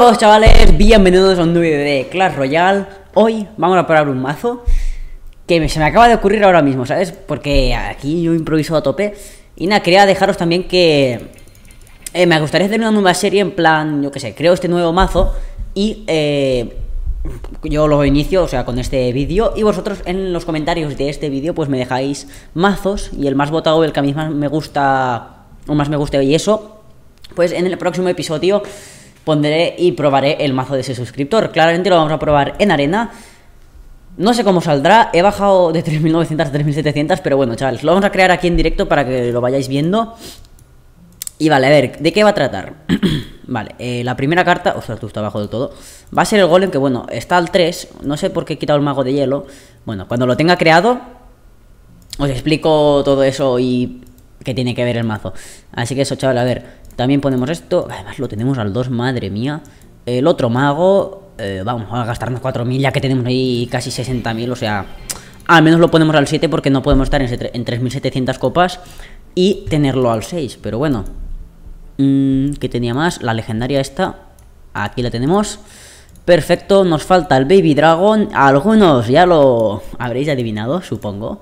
todos, chavales, bienvenidos a un nuevo vídeo de Clash Royale. Hoy vamos a probar un mazo que se me acaba de ocurrir ahora mismo, ¿sabes? Porque aquí yo improviso a tope. Y nada, quería dejaros también que me gustaría hacer una nueva serie en plan, yo qué sé, creo este nuevo mazo y yo lo inicio, o sea, con este vídeo. Y vosotros en los comentarios de este vídeo pues me dejáis mazos y el más votado, el que a mí más me gusta, o más me guste y eso, pues en el próximo episodio pondré y probaré el mazo de ese suscriptor. Claramente lo vamos a probar en arena. No sé cómo saldrá, he bajado de 3900 a 3700, pero bueno, chavales, lo vamos a crear aquí en directo para que lo vayáis viendo. Y vale, a ver, ¿de qué va a tratar? Vale, la primera carta, ostras, tú está abajo del todo, va a ser el golem, que bueno, está al 3, no sé por qué he quitado el mago de hielo. Bueno, cuando lo tenga creado os explico todo eso y qué tiene que ver el mazo. Así que eso, chaval, a ver, también ponemos esto, además lo tenemos al 2, madre mía. El otro mago, vamos a gastarnos 4000 ya que tenemos ahí casi 60.000, o sea, al menos lo ponemos al 7 porque no podemos estar en 3700 copas y tenerlo al 6, pero bueno. ¿Qué tenía más? La legendaria esta, aquí la tenemos. Perfecto, nos falta el Baby Dragon. Algunos ya lo habréis adivinado, supongo.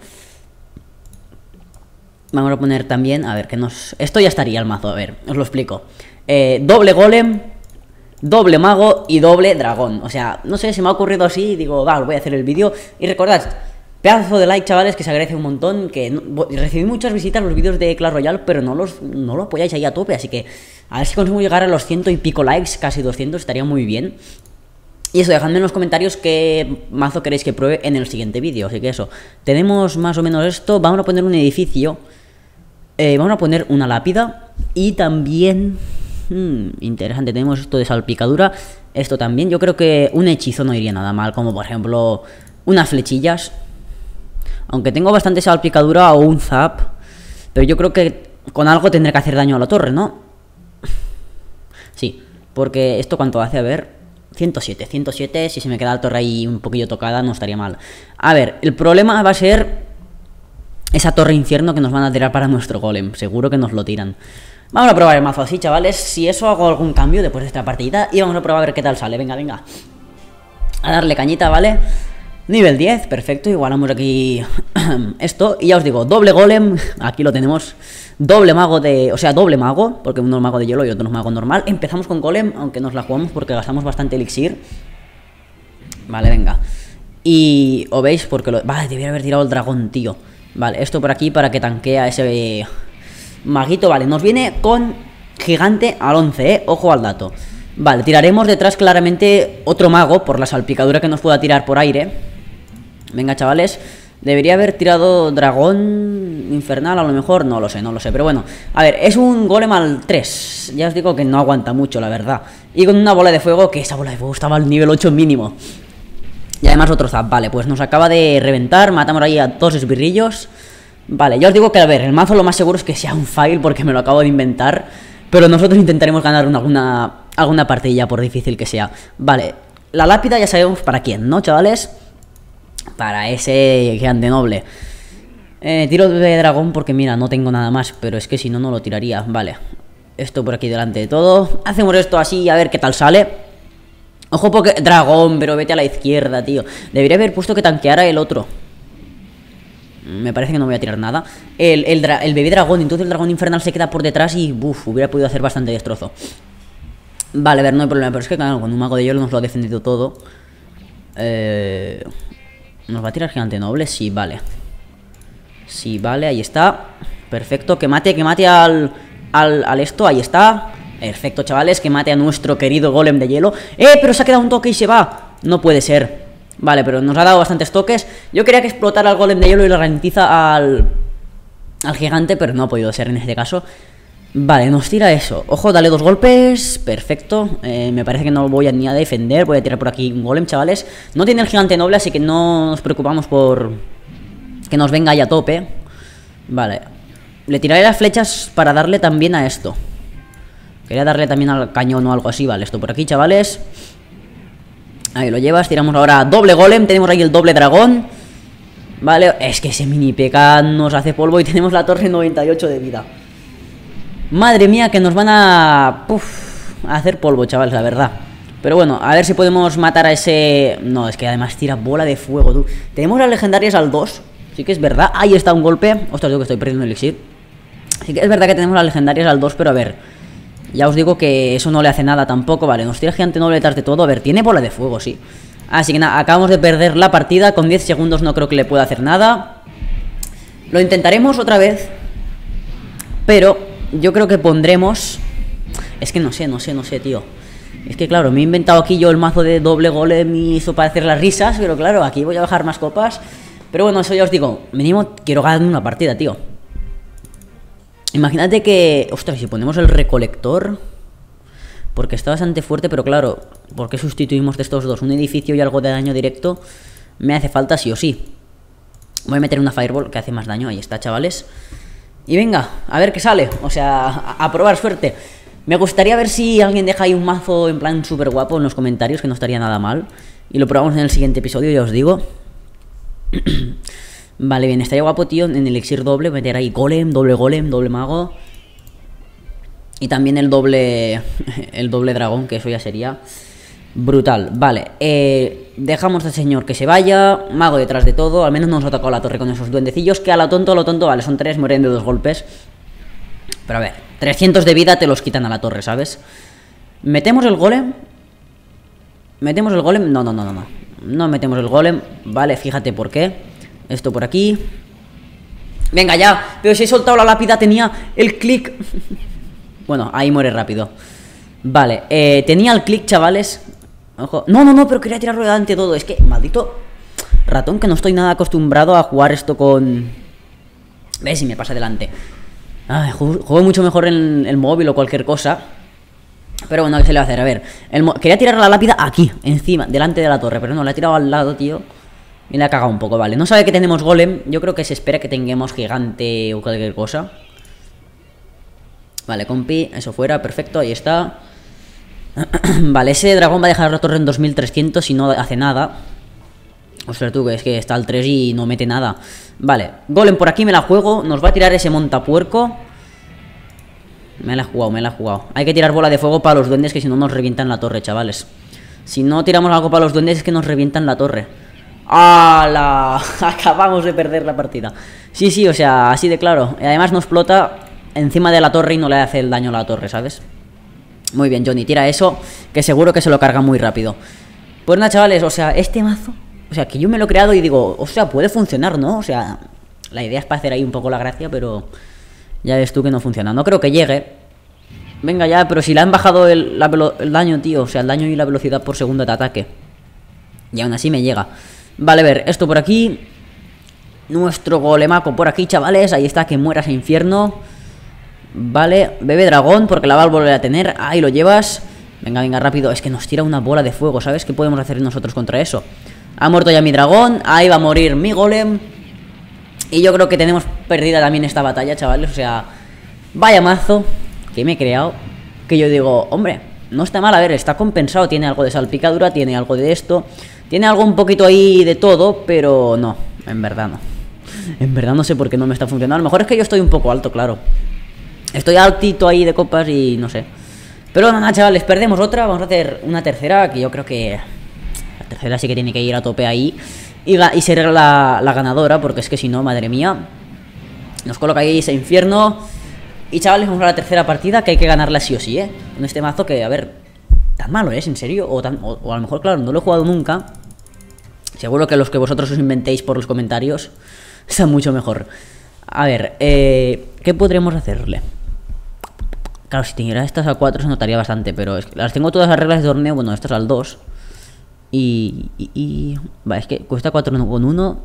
Vamos a poner también, a ver, que nos... Esto ya estaría el mazo, a ver, os lo explico. Doble golem, doble mago y doble dragón. O sea, no sé, se me ha ocurrido así y digo, va, voy a hacer el vídeo. Y recordad, pedazo de like, chavales, que se agradece un montón. Que recibí muchas visitas los vídeos de Clash Royale, pero no lo apoyáis ahí a tope. Así que a ver si consigo llegar a los 100 y pico likes, casi 200, estaría muy bien. Y eso, dejadme en los comentarios qué mazo queréis que pruebe en el siguiente vídeo. Así que eso, tenemos más o menos esto. Vamos a poner un edificio. Vamos a poner una lápida. Y también... interesante, tenemos esto de salpicadura. Esto también, yo creo que un hechizo no iría nada mal, como por ejemplo unas flechillas. Aunque tengo bastante salpicadura o un zap, pero yo creo que con algo tendré que hacer daño a la torre, ¿no? Sí, porque esto cuánto hace, a ver, 107, si se me queda la torre ahí un poquillo tocada no estaría mal. A ver, el problema va a ser esa torre infierno que nos van a tirar para nuestro golem, seguro que nos lo tiran. Vamos a probar el mazo así, chavales. Si eso hago algún cambio después de esta partida. Y vamos a probar a ver qué tal sale. Venga, venga. A darle cañita, ¿vale? Nivel 10, perfecto. Igualamos aquí esto. Y ya os digo, doble golem. Aquí lo tenemos. Doble mago de... O sea, doble mago. Porque uno es mago de hielo y otro es mago normal. Empezamos con golem, aunque nos la jugamos porque gastamos bastante elixir. Vale, venga. Y... ¿O veis? Porque lo... Vale, debería haber tirado el dragón, tío. Vale, esto por aquí para que tanquea ese... maguito, vale, nos viene con gigante al 11, ojo al dato. Vale, tiraremos detrás claramente otro mago por la salpicadura que nos pueda tirar por aire. Venga, chavales, debería haber tirado dragón infernal a lo mejor, no lo sé, pero bueno. A ver, es un golem al 3, ya os digo que no aguanta mucho, la verdad. Y con una bola de fuego, que esa bola de fuego estaba al nivel 8 mínimo. Y además otro zap, vale, pues nos acaba de reventar, matamos ahí a dos esbirrillos. Vale, ya os digo que, a ver, el mazo lo más seguro es que sea un fail porque me lo acabo de inventar. Pero nosotros intentaremos ganar alguna partida por difícil que sea. Vale, la lápida ya sabemos para quién, ¿no, chavales? Para ese gigante noble. Tiro de dragón porque, mira, no tengo nada más, pero es que si no, no lo tiraría. Vale, esto por aquí delante de todo. Hacemos esto así a ver qué tal sale. Ojo porque... Dragón, pero vete a la izquierda, tío. Debería haber puesto que tanqueara el otro. Me parece que no voy a tirar nada. El bebé dragón, entonces el dragón infernal se queda por detrás y hubiera podido hacer bastante destrozo. Vale, a ver, no hay problema. Pero es que claro, con un mago de hielo nos lo ha defendido todo. ¿Nos va a tirar gigante noble? Sí, vale. Sí, vale, ahí está. Perfecto, que mate al esto, ahí está. Perfecto, chavales, que mate a nuestro querido golem de hielo. Pero se ha quedado un toque y se va. No puede ser. Vale, pero nos ha dado bastantes toques. Yo quería que explotara el golem de hielo y lo ralentiza al gigante, pero no ha podido ser en este caso. Vale, nos tira eso. Ojo, dale 2 golpes. Perfecto. Me parece que no voy ni a defender. Voy a tirar por aquí un golem, chavales. No tiene el gigante noble, así que no nos preocupamos por que nos venga ahí a tope. Vale. Le tiraré las flechas para darle también a esto. Quería darle también al cañón o algo así. Vale, esto por aquí, chavales. Ahí lo llevas, tiramos ahora doble golem. Tenemos ahí el doble dragón. Vale, es que ese mini P.K. nos hace polvo y tenemos la torre 98 de vida. Madre mía, que nos van a hacer polvo, chavales, la verdad. Pero bueno, a ver si podemos matar a ese... No, es que además tira bola de fuego, tú. Tenemos las legendarias al 2. Sí que es verdad. Ahí está un golpe. Ostras, digo que estoy perdiendo el elixir. Sí que es verdad que tenemos las legendarias al 2, pero a ver... Ya os digo que eso no le hace nada tampoco. Vale, nos tira gigante noble detrás de todo. A ver, tiene bola de fuego, sí. Así que nada, acabamos de perder la partida. Con 10 segundos no creo que le pueda hacer nada. Lo intentaremos otra vez. Pero yo creo que pondremos... Es que no sé, tío. Es que claro, me he inventado aquí yo el mazo de doble golem y eso para hacer las risas. Pero claro, aquí voy a bajar más copas. Pero bueno, eso ya os digo. Mínimo quiero ganar una partida, tío. Imagínate que... Ostras, si ponemos el recolector... Porque está bastante fuerte, pero claro... ¿Por qué sustituimos de estos dos? Un edificio y algo de daño directo me hace falta sí o sí. Voy a meter una fireball que hace más daño. Ahí está, chavales. Y venga, a ver qué sale. O sea, a probar suerte. Me gustaría ver si alguien deja ahí un mazo en plan súper guapo en los comentarios, que no estaría nada mal. Y lo probamos en el siguiente episodio, ya os digo. Vale, bien, estaría guapo, tío, en el elixir doble, meter ahí golem, doble mago. Y también el doble dragón, que eso ya sería brutal. Vale, dejamos al señor que se vaya. Mago detrás de todo, al menos no nos ha tocado la torre con esos duendecillos. Que a lo tonto, vale, son 3, mueren de 2 golpes. Pero a ver, 300 de vida te los quitan a la torre, ¿sabes? ¿Metemos el golem? ¿Metemos el golem? No. No metemos el golem, vale, fíjate por qué. Esto por aquí. Venga ya, pero si he soltado la lápida tenía el clic. Bueno, ahí muere rápido. Vale, tenía el clic, chavales. Ojo. No, pero quería tirarlo delante todo. Es que, maldito ratón, que no estoy nada acostumbrado a jugar esto con... ¿Ves? Si me pasa delante. Ay, juego mucho mejor en el móvil o cualquier cosa. Pero bueno, ¿qué se le va a hacer? A ver, quería tirar la lápida aquí, encima, delante de la torre. Pero no, la he tirado al lado, tío. Y le ha cagado un poco, vale. No sabe que tenemos golem. Yo creo que se espera que tengamos gigante o cualquier cosa. Vale, compi, eso fuera, perfecto, ahí está. Vale, ese dragón va a dejar la torre en 2300 y no hace nada. Ostras, tú, que es que está al 3 y no mete nada. Vale, golem por aquí me la juego. Nos va a tirar ese montapuerco. Me la he jugado. Hay que tirar bola de fuego para los duendes, que si no nos revientan la torre, chavales. Si no tiramos algo para los duendes es que nos revientan la torre. ¡Hala! Acabamos de perder la partida. Sí, o sea, así de claro. Y además nos explota encima de la torre y no le hace el daño a la torre, ¿sabes? Muy bien, Johnny, tira eso, que seguro que se lo carga muy rápido. Pues nada, chavales, o sea, este mazo... O sea, que yo me lo he creado y digo, o sea, puede funcionar, ¿no? O sea, la idea es para hacer ahí un poco la gracia, pero... Ya ves tú que no funciona. No creo que llegue. Venga ya, pero si le han bajado el daño, tío. O sea, el daño y la velocidad por segundo de ataque. Y aún así me llega. Vale, a ver, esto por aquí. Nuestro golemaco por aquí, chavales. Ahí está, que muera ese infierno. Vale, bebé dragón, porque la va a volver a tener. Ahí lo llevas. Venga, rápido. Es que nos tira una bola de fuego, ¿sabes? ¿Qué podemos hacer nosotros contra eso? Ha muerto ya mi dragón. Ahí va a morir mi golem. Y yo creo que tenemos perdida también esta batalla, chavales. O sea, vaya mazo que me he creado. Que yo digo, hombre, no está mal. A ver, está compensado. Tiene algo de salpicadura, tiene algo de esto. Tiene algo un poquito ahí de todo, pero no, en verdad no. En verdad no sé por qué no me está funcionando. A lo mejor es que yo estoy un poco alto, claro. Estoy altito ahí de copas y no sé. Pero nada, chavales, perdemos otra. Vamos a hacer una tercera, que yo creo que... La tercera sí que tiene que ir a tope ahí. Y ser la ganadora, porque es que si no, madre mía. Nos coloca ahí ese infierno. Y chavales, vamos a la tercera partida, que hay que ganarla sí o sí, ¿eh? En este mazo que, a ver, tan malo es, en serio. O a lo mejor, claro, no lo he jugado nunca. Seguro que los que vosotros os inventéis por los comentarios están mucho mejor. A ver, ¿qué podremos hacerle? Claro, si tuviera estas a 4 se notaría bastante, pero es que las tengo todas las reglas de torneo. Bueno, estas al 2. Vale, es que cuesta 4 con 1.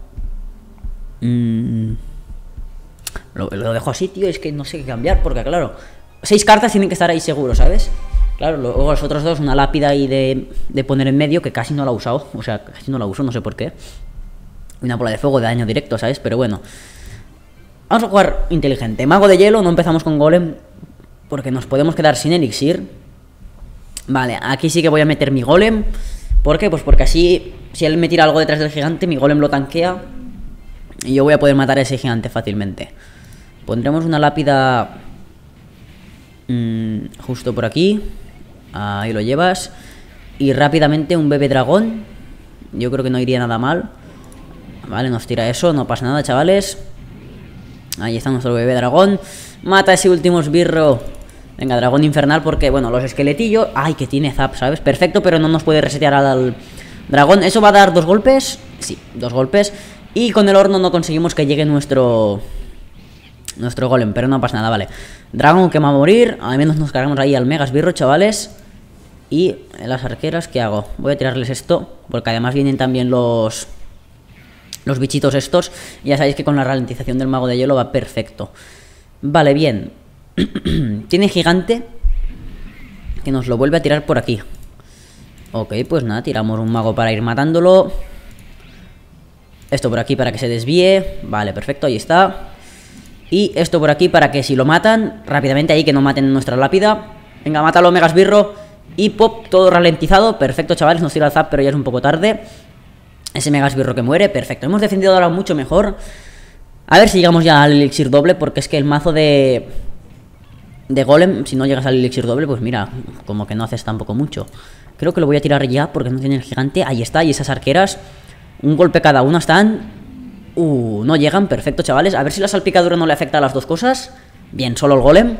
Lo dejo así, tío. Es que no sé qué cambiar, porque claro, 6 cartas tienen que estar ahí seguro, ¿sabes? Claro, luego los otros dos, una lápida ahí de poner en medio, que casi no la he usado. O sea, casi no la uso, no sé por qué. Una bola de fuego de daño directo, ¿sabes? Pero bueno, vamos a jugar inteligente. Mago de hielo, no empezamos con golem, porque nos podemos quedar sin elixir. Vale, aquí sí que voy a meter mi golem. ¿Por qué? Pues porque así, si él me tira algo detrás del gigante, mi golem lo tanquea y yo voy a poder matar a ese gigante fácilmente. Pondremos una lápida justo por aquí. Ahí lo llevas. Y rápidamente un bebé dragón. Yo creo que no iría nada mal. Vale, nos tira eso, no pasa nada, chavales. Ahí está nuestro bebé dragón. Mata a ese último esbirro. Venga, dragón infernal porque, bueno, los esqueletillos... Ay, que tiene zap, ¿sabes? Perfecto, pero no nos puede resetear al dragón. ¿Eso va a dar 2 golpes? Sí, 2 golpes. Y con el horno no conseguimos que llegue nuestro golem, pero no pasa nada, vale. Dragón que va a morir. Al menos nos cargamos ahí al mega esbirro, chavales. Y las arqueras, ¿qué hago? Voy a tirarles esto, porque además vienen también los bichitos estos. Ya sabéis que con la ralentización del mago de hielo va perfecto. Vale, bien. Tiene gigante, que nos lo vuelve a tirar por aquí. Ok, pues nada, tiramos un mago para ir matándolo. Esto por aquí para que se desvíe. Vale, perfecto, ahí está. Y esto por aquí para que si lo matan, rápidamente ahí que no maten nuestra lápida. Venga, mátalo, mega esbirro. Y pop, todo ralentizado. Perfecto, chavales, nos tira el zap, pero ya es un poco tarde. Ese mega esbirro que muere, perfecto. Hemos defendido ahora mucho mejor. A ver si llegamos ya al elixir doble, porque es que el mazo de golem, si no llegas al elixir doble, pues mira, como que no haces tampoco mucho. Creo que lo voy a tirar ya porque no tiene el gigante. Ahí está, y esas arqueras, un golpe cada una están. No llegan, perfecto, chavales. A ver si la salpicadura no le afecta a las dos cosas. Bien, solo el golem.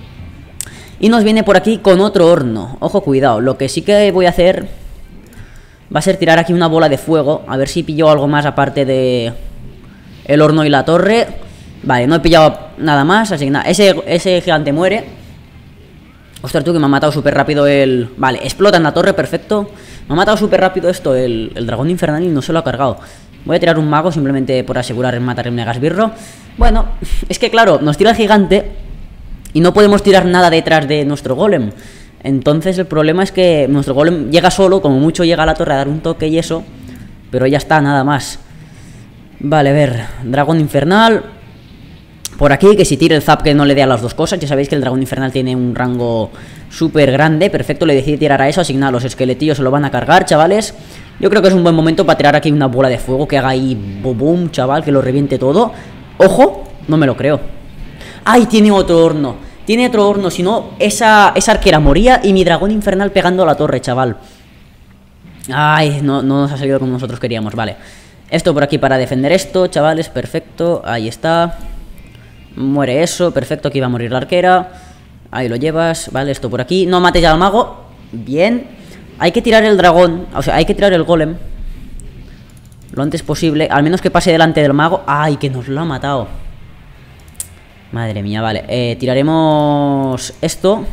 Y nos viene por aquí con otro horno. Ojo, cuidado, lo que sí que voy a hacer va a ser tirar aquí una bola de fuego. A ver si pillo algo más aparte de el horno y la torre. Vale, no he pillado nada más, así que nada, ese gigante muere. Ostras, tú, que me ha matado súper rápido el... Vale, explota en la torre, perfecto. Me ha matado súper rápido esto, el dragón infernal, y no se lo ha cargado. Voy a tirar un mago simplemente por asegurar matar el mega esbirro. Bueno, es que claro, nos tira el gigante y no podemos tirar nada detrás de nuestro golem. Entonces el problema es que nuestro golem llega solo, como mucho llega a la torre a dar un toque y eso. Pero ya está, nada más. Vale, a ver, dragón infernal. Por aquí, que si tira el zap que no le dé a las dos cosas. Ya sabéis que el dragón infernal tiene un rango súper grande. Perfecto, le decidí tirar a eso. Así que nada, los esqueletillos se lo van a cargar, chavales. Yo creo que es un buen momento para tirar aquí una bola de fuego que haga ahí boom, chaval, que lo reviente todo. ¡Ojo! No me lo creo. ¡Ay, tiene otro horno! Tiene otro horno, si no, esa arquera moría y mi dragón infernal pegando a la torre, chaval. ¡Ay! No nos ha salido como nosotros queríamos, vale. Esto por aquí para defender esto, chavales, perfecto. Ahí está. Muere eso, perfecto, aquí va a morir la arquera. Ahí lo llevas, vale, esto por aquí. No mates ya al mago, bien. Hay que tirar el dragón, o sea, hay que tirar el golem lo antes posible, al menos que pase delante del mago. Ay, que nos lo ha matado. Madre mía, vale, tiraremos esto.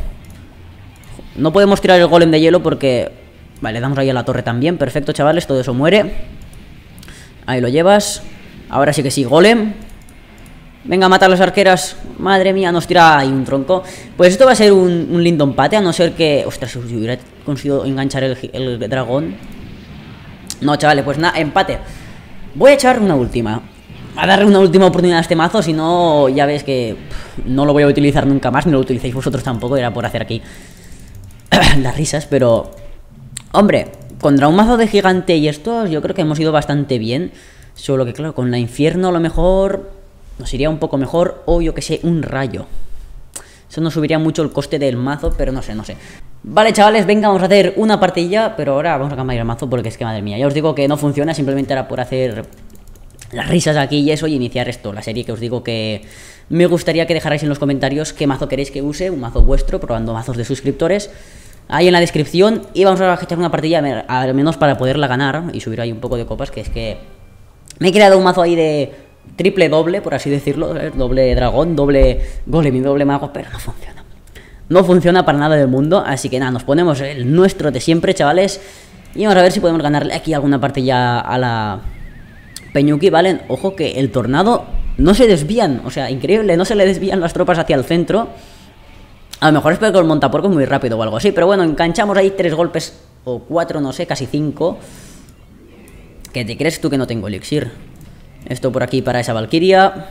No podemos tirar el golem de hielo porque... Vale, le damos ahí a la torre también, perfecto, chavales, todo eso muere. Ahí lo llevas. Ahora sí que sí, golem. Venga, mata a las arqueras. Madre mía, nos tira ahí un tronco. Pues esto va a ser un lindo empate, a no ser que... Ostras, si hubiera conseguido enganchar el dragón. No, chavales, pues nada, empate. Voy a echar una última. A darle una última oportunidad a este mazo, si no, ya ves que no lo voy a utilizar nunca más, ni lo utilicéis vosotros tampoco, era por hacer aquí las risas, pero... Hombre, contra un mazo de gigante y estos, yo creo que hemos ido bastante bien. Solo que claro, con la infierno a lo mejor... Nos iría un poco mejor, o yo que sé, un rayo. Eso nos subiría mucho el coste del mazo, pero no sé. Vale, chavales, venga, vamos a hacer una partida. Pero ahora vamos a cambiar el mazo porque es que, madre mía, ya os digo que no funciona. Simplemente era por hacer las risas aquí y eso, y iniciar esto, la serie que os digo que me gustaría que dejarais en los comentarios qué mazo queréis que use, un mazo vuestro, probando mazos de suscriptores. Ahí en la descripción, y vamos a echar una partida, al menos para poderla ganar y subir ahí un poco de copas, que es que me he creado un mazo ahí de... triple doble, por así decirlo, doble dragón, doble golem y doble mago, pero no funciona. No funciona para nada del mundo, así que nada, nos ponemos el nuestro de siempre, chavales, y vamos a ver si podemos ganarle aquí alguna parte ya a la Peñuki, ¿vale? Ojo que el tornado no se desvían, o sea, increíble, no se le desvían las tropas hacia el centro. A lo mejor es porque el montapuerco es muy rápido o algo así, pero bueno, enganchamos ahí 3 golpes o 4, no sé, casi 5. ¿Qué te crees tú que no tengo elixir? Esto por aquí para esa valquiria.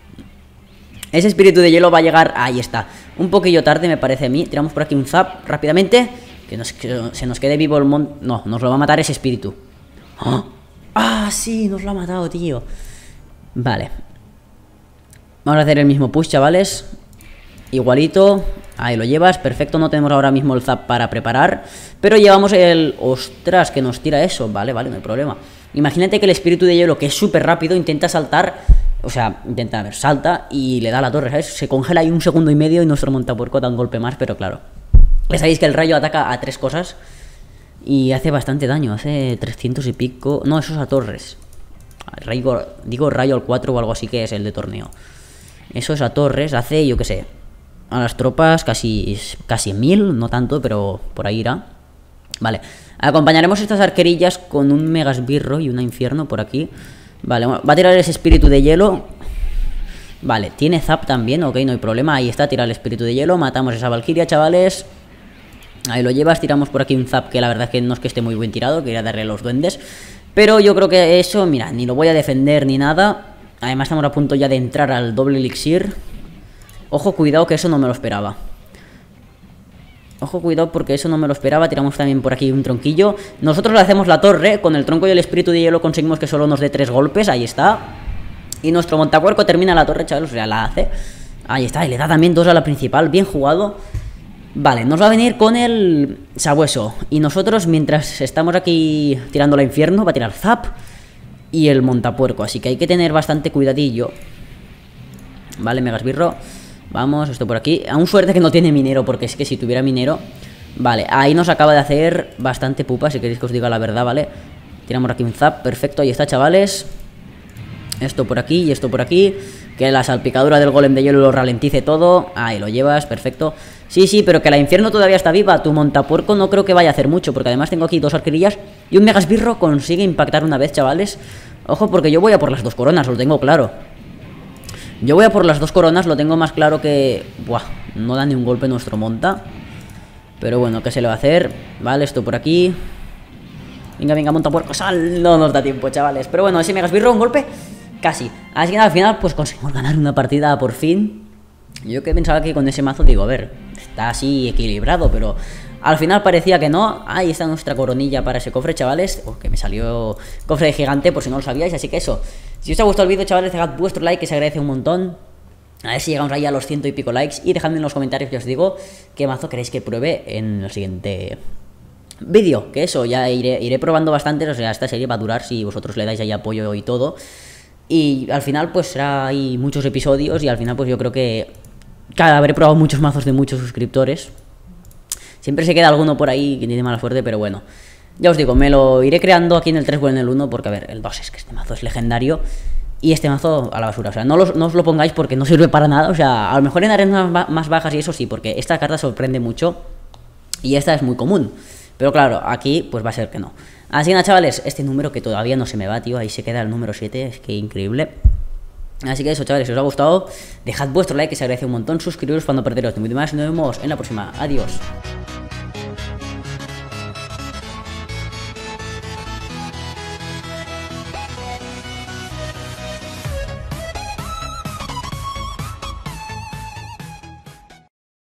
Ese espíritu de hielo va a llegar... Ahí está. Un poquillo tarde me parece a mí. Tiramos por aquí un zap rápidamente. Que se nos quede vivo el No, nos lo va a matar ese espíritu. ¡Oh! ¡Ah, sí! Nos lo ha matado, tío. Vale. Vamos a hacer el mismo push, chavales. Igualito, ahí lo llevas, perfecto, no tenemos ahora mismo el zap para preparar, pero llevamos el... ¡Ostras! Que nos tira eso, vale, no hay problema. Imagínate que el espíritu de hielo, que es súper rápido, intenta saltar, o sea, intenta, a ver, salta y le da a la torre, ¿sabes? Se congela ahí 1,5 segundos y nuestro montapuerco da un golpe más, pero claro. Ya sabéis que el rayo ataca a 3 cosas y hace bastante daño, hace 300 y pico... No, eso es a torres. Digo rayo al 4 o algo así, que es el de torneo. Eso es a torres, hace, yo qué sé... A las tropas casi 1000, no tanto, pero por ahí irá. Vale, acompañaremos estas arquerillas con un mega esbirro y una infierno por aquí. Vale, va a tirar ese espíritu de hielo. Vale, tiene zap también, ok, no hay problema. Ahí está, tira el espíritu de hielo, matamos esa valquiria, chavales. Ahí lo llevas, tiramos por aquí un zap que la verdad es que no es que esté muy bien tirado, quería darle a los duendes. Pero yo creo que eso, mira, ni lo voy a defender ni nada. Además estamos a punto ya de entrar al doble elixir. Ojo, cuidado, que eso no me lo esperaba. Ojo, cuidado, porque eso no me lo esperaba. Tiramos también por aquí un tronquillo. Nosotros le hacemos la torre. Con el tronco y el espíritu de hielo conseguimos que solo nos dé 3 golpes. Ahí está. Y nuestro montapuerco termina la torre, chavales. O sea, la hace. Ahí está. Y le da también 2 a la principal. Bien jugado. Vale, nos va a venir con el sabueso. Y nosotros, mientras estamos aquí tirando la infierno, va a tirar zap y el montapuerco. Así que hay que tener bastante cuidadillo. Vale, megasbirro. Vamos, esto por aquí. Aún suerte que no tiene minero, porque es que si tuviera minero... Vale, ahí nos acaba de hacer bastante pupa, si queréis que os diga la verdad, ¿vale? Tiramos aquí un zap, perfecto, ahí está, chavales. Esto por aquí y esto por aquí. Que la salpicadura del golem de hielo lo ralentice todo. Ahí lo llevas, perfecto. Sí, pero que la infierno todavía está viva. Tu montapuerco no creo que vaya a hacer mucho, porque además tengo aquí 2 arquerillas y un megasbirro consigue impactar una vez, chavales. Ojo, porque yo voy a por las 2 coronas, lo tengo claro. Yo voy a por las 2 coronas, lo tengo más claro que... Buah, no da ni un golpe nuestro monta. Pero bueno, ¿qué se le va a hacer? Vale, esto por aquí. Venga, montapuerco, sal. No nos da tiempo, chavales. Pero bueno, ese megasbirro, un golpe, casi. Así que al final, pues conseguimos ganar una partida por fin. Yo que pensaba que con ese mazo, digo, a ver, está así equilibrado, pero... Al final parecía que no. Ahí está nuestra coronilla para ese cofre, chavales. Que me salió cofre de gigante, por si no lo sabíais. Así que eso. Si os ha gustado el vídeo, chavales, dejad vuestro like, que se agradece un montón. A ver si llegamos ahí a los 100 y pico likes. Y dejadme en los comentarios, que os digo, qué mazo queréis que pruebe en el siguiente vídeo. Que eso, ya iré probando bastantes. O sea, esta serie va a durar si vosotros le dais ahí apoyo y todo. Y al final, pues será ahí muchos episodios. Y al final, pues yo creo que habré probado muchos mazos de muchos suscriptores. Siempre se queda alguno por ahí que tiene mala suerte, pero bueno. Ya os digo, me lo iré creando aquí en el 3 o en el 1, porque a ver, el 2 es que este mazo es legendario. Y este mazo a la basura, o sea, no os lo pongáis porque no sirve para nada. O sea, a lo mejor en arenas más bajas y eso sí, porque esta carta sorprende mucho. Y esta es muy común. Pero claro, aquí pues va a ser que no. Así que nada, chavales, este número que todavía no se me va, tío. Ahí se queda el número 7, es que increíble. Así que eso, chavales, si os ha gustado, dejad vuestro like, que se agradece un montón. Suscribiros cuando perderos de muy demás. Nos vemos en la próxima. Adiós.